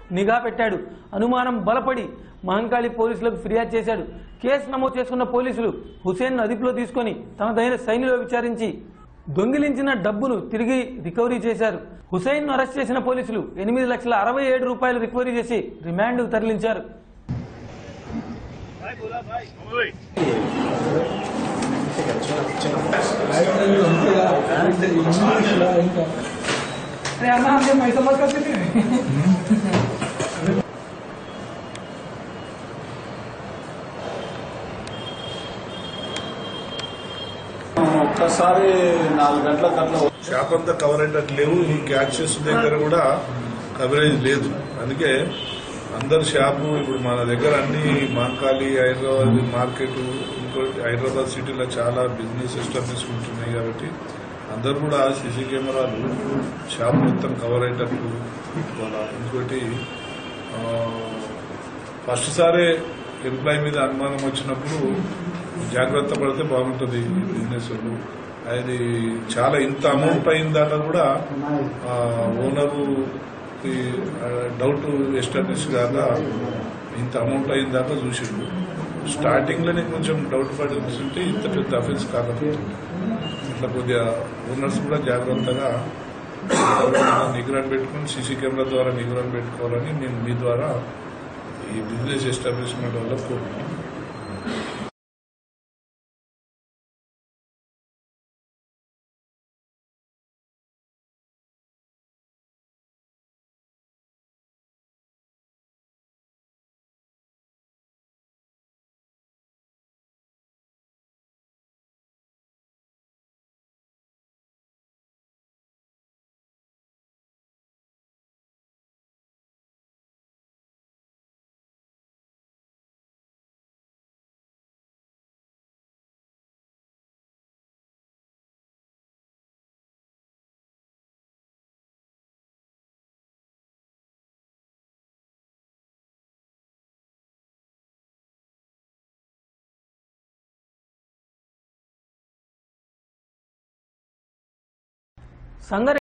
నిఘా పెట్టాడు. అనుమానం బలపడి మహంకాళి పోలీసులకు ఫిర్యాదు చేశాడు. కేసు నమోదు చేసుకున్న పోలీసులు హుసేన్ అదుపులో తీసుకుని తనదైన శైలిలో విచారించి దొంగిలించిన డబ్బును తిరిగి రికవరీ చేశారు. హుసేన్ ను అరెస్ట్ చేసిన పోలీసులు 8,67,000 రూపాయలు రికవరీ చేసి రిమాండ్ కు తరలించారు. ఒక్కసారి 4 గంటల షాప్ అంతా కవర్ అయ్యేటట్టు లేవు. ఈ క్యాచెస్ దగ్గర కూడా కవరేజ్ లేదు. అందుకే అందరు షాపు ఇప్పుడు మన దగ్గర అన్ని మహంకాళి, హైదరాబాద్ మార్కెట్, ఇంకోటి హైదరాబాద్ సిటీలో చాలా బిజినెస్ ఎస్టాబ్లిష్మెంట్స్ ఉన్నాయి కాబట్టి అందరు కూడా సీసీ కెమెరాలు షాప్ మొత్తం కవర్ అయ్యేటట్టు. ఇంకోటి ఫస్ట్ సారే ఎంప్లాయీ మీద అనుమానం వచ్చినప్పుడు జాగ్రత్త పడితే బాగుంటుంది బిజినెస్. అది చాలా ఇంత అమౌంట్ అయిందాక కూడా ఓనరు డౌట్ ఎస్టాబ్లిష్ కాక ఇంత అమౌంట్ అయిందాక చూసిండు. స్టార్టింగ్ లోనే కొంచెం డౌట్ పడుతుంటే ఇంత పెద్ద అఫెన్స్ కాకపోతుంది. ఇట్లా కొద్దిగా ఓనర్స్ కూడా జాగ్రత్తగా నిగ్రహం పెట్టుకుని సీసీ కెమెరా ద్వారా నిగ్రహం పెట్టుకోవాలని నేను మీ ద్వారా ఈ బిజినెస్ ఎస్టాబ్లిష్మెంట్ వల్ల కోరుకుంటున్నాను. సంగారెడ్డి